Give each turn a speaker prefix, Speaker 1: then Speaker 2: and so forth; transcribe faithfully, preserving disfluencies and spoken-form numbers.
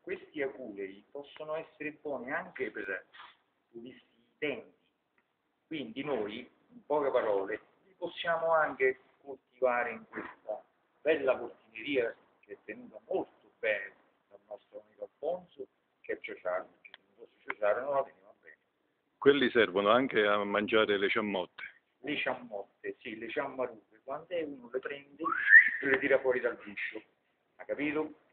Speaker 1: questi aculei possono essere buoni anche per i denti, quindi noi, in poche parole, li possiamo anche coltivare in questa bella portineria che è tenuta molto bene dal nostro amico Alfonso, che è Ciociaro, perché se non fosse Ciociaro non la teneva bene.
Speaker 2: Quelli servono anche a mangiare le ciammotte.
Speaker 1: Le ciammotte, sì, le ciammarube, quando uno le prende e le tira fuori dal guscio, ha capito?